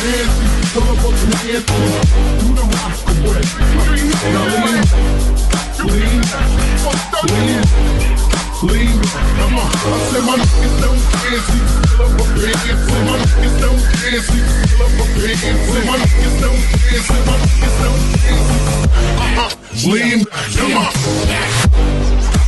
fancy, pull up on some Nancy, do the rock away. Now lean, come on. I said my niggas don't fancy, pull up a pants. Say my niggas don't fancy, pull up a pants. Say my niggas don't fancy, my niggas don't fancy. Lean, come on.